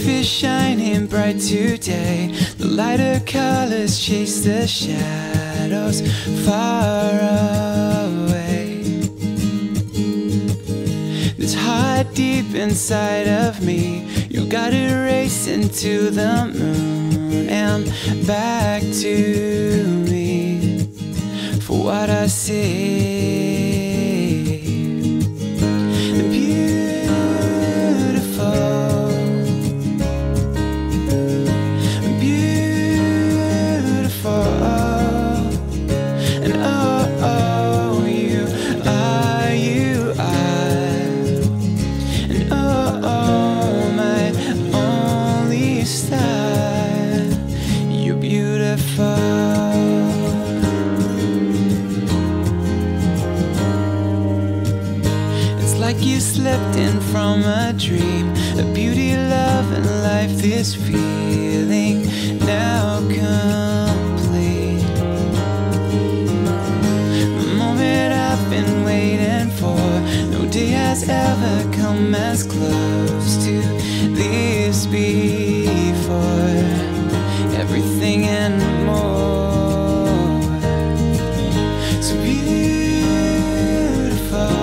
Life is shining bright today. The lighter colors chase the shadows far away. This heart deep inside of me, you gotta race into the moon and back to me for what I see. You slipped in from a dream, a beauty, love, and life. This feeling now complete. The moment I've been waiting for. No day has ever come as close to this before. Everything and more. So beautiful.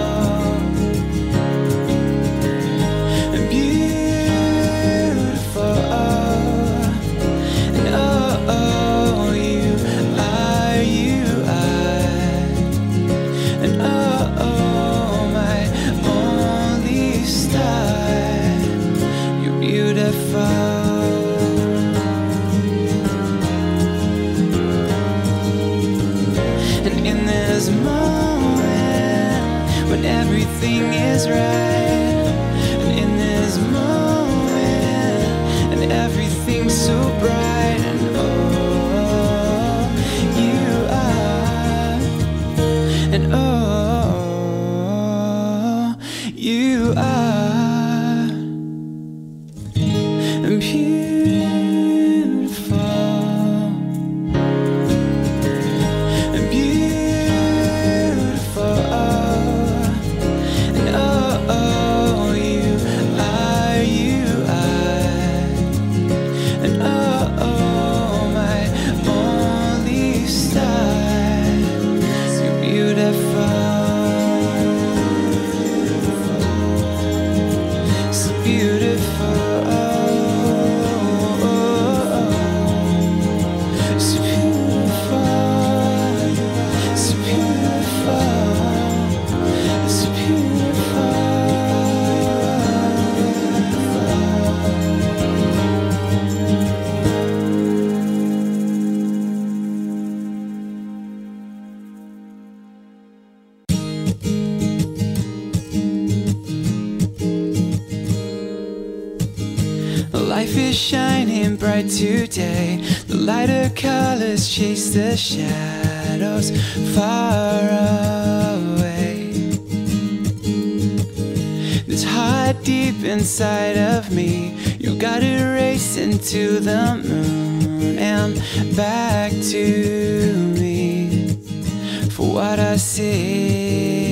When everything is right, and in this moment, and everything's so bright, and oh, you are, and oh, you are beautiful. Life is shining bright today. The lighter colors chase the shadows far away. This heart deep inside of me, you gotta race into the moon and back to me for what I see.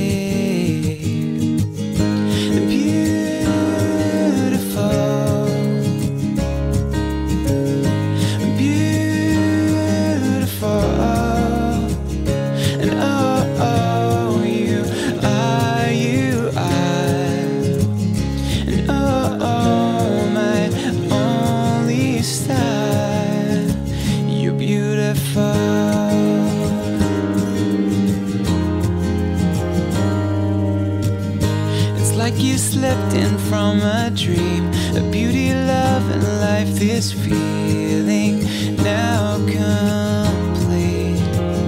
You slipped in from a dream, a beauty, love, and life. This feeling now complete.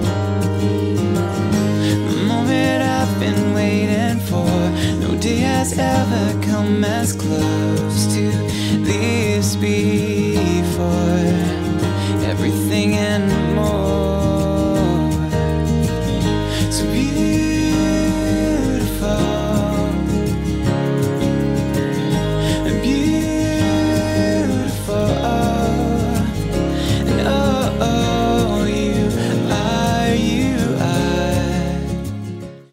The moment I've been waiting for. No day has ever come as close to